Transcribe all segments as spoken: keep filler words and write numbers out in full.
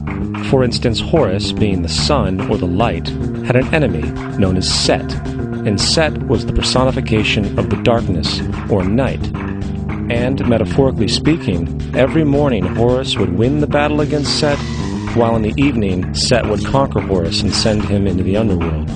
For instance, Horus, being the sun or the light, had an enemy known as Set, and Set was the personification of the darkness or night. And, metaphorically speaking, every morning Horus would win the battle against Set, while in the evening Set would conquer Horus and send him into the underworld.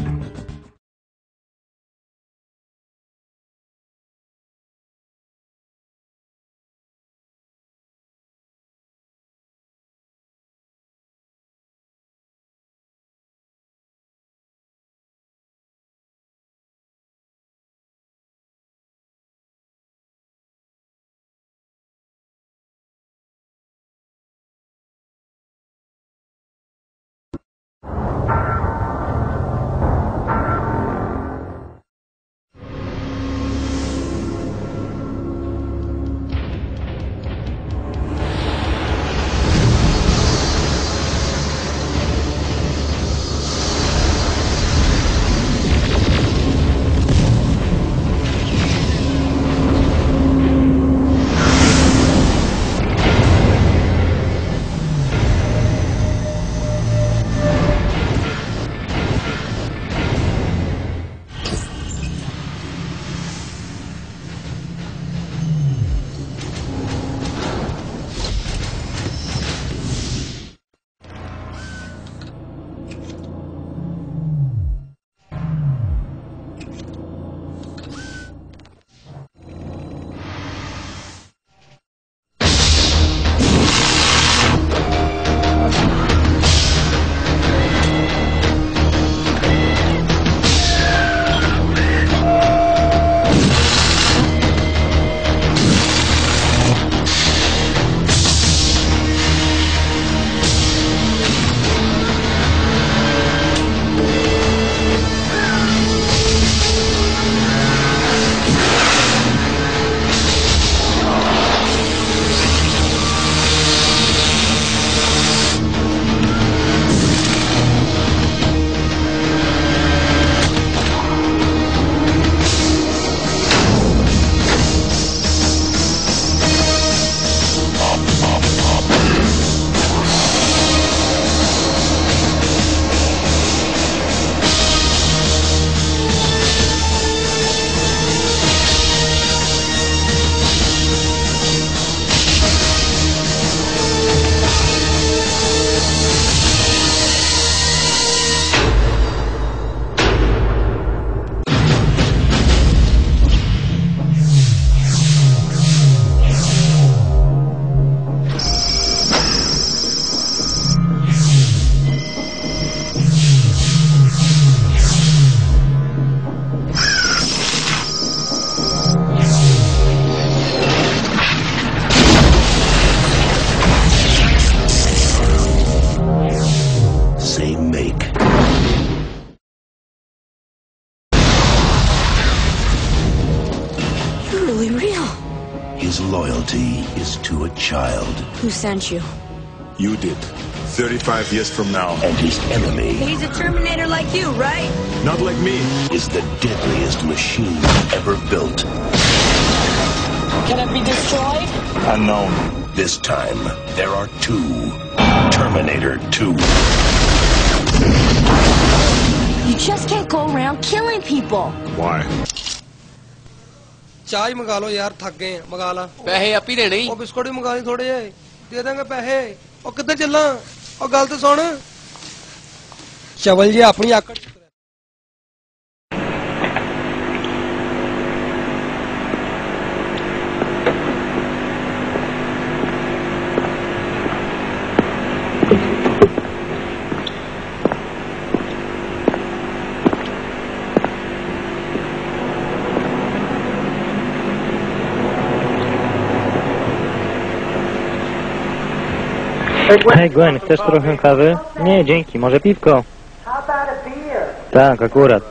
His loyalty is to a child. Who sent you? You did. thirty-five years from now. And his enemy... He's a Terminator like you, right? Not like me. ...is the deadliest machine ever built. Can it be destroyed? Unknown. This time, there are two. Terminator two. You just can't go around killing people. Why? चाय मंगा लो यार, थक गए हैं, मंगा ला। पैसे आप ही देने ही। और बिस्कुट भी मंगा ली थोड़े जे, दे देंगे पैसे। और किधर चलना? और गल तो सुन। चवल जी अपनी आकड़। Hej Gwen, chcesz trochę kawy? Nie, dzięki, może piwko? Tak, akurat.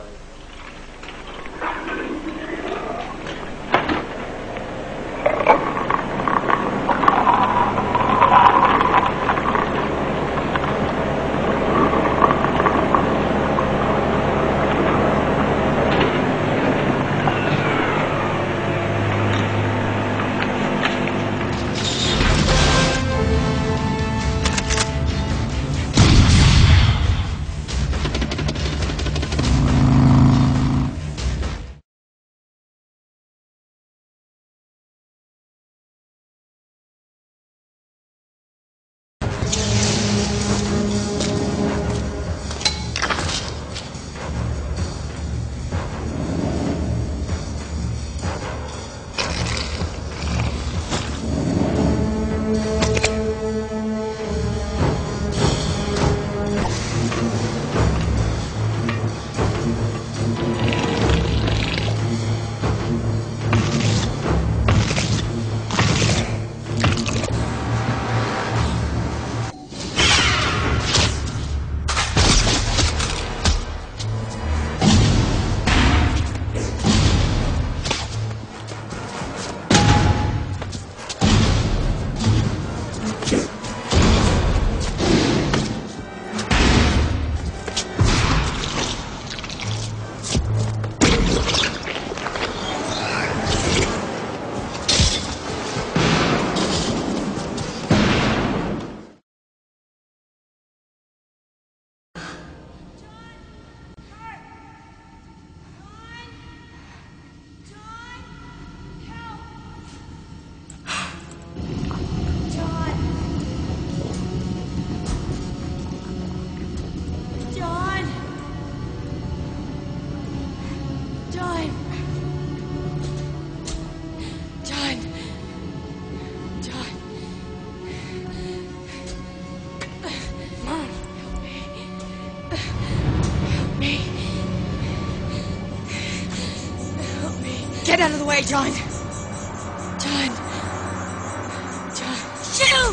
Okay, John. John. John. Shoot!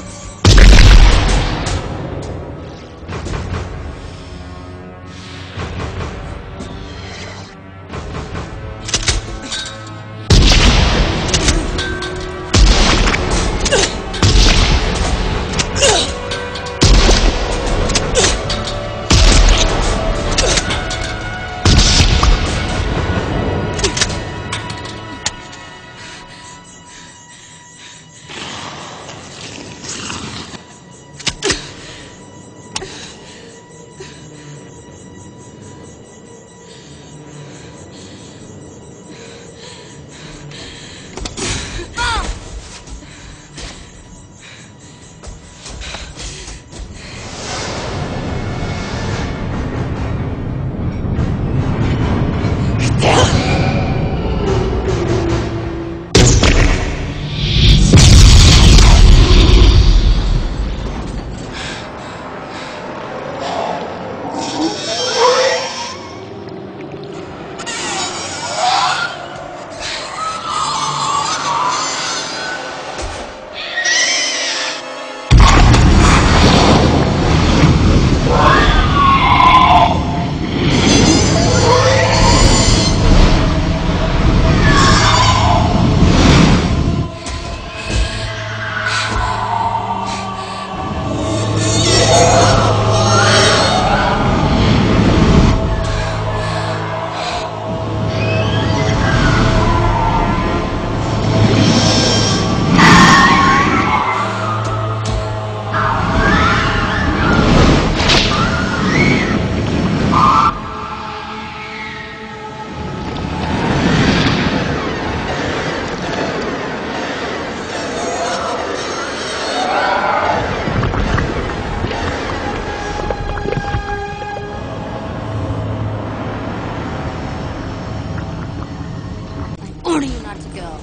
order you not to go.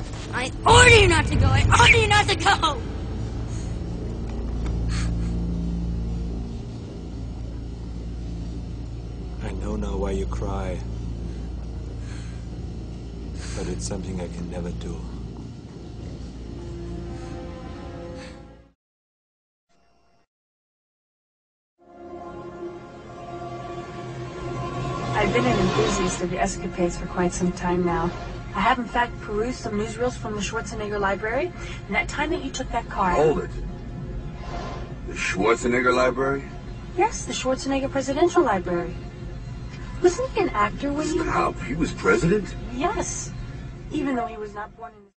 I order you not to go. I order you not to go. I know now why you cry. But it's something I can never do. I've been an enthusiast of your escapades for quite some time now. I have, in fact, perused some newsreels from the Schwarzenegger Library, and that time that you took that car... Hold it. The Schwarzenegger Library? Yes, the Schwarzenegger Presidential Library. Wasn't he an actor when you... How? He was president? Yes. Even though he was not born in...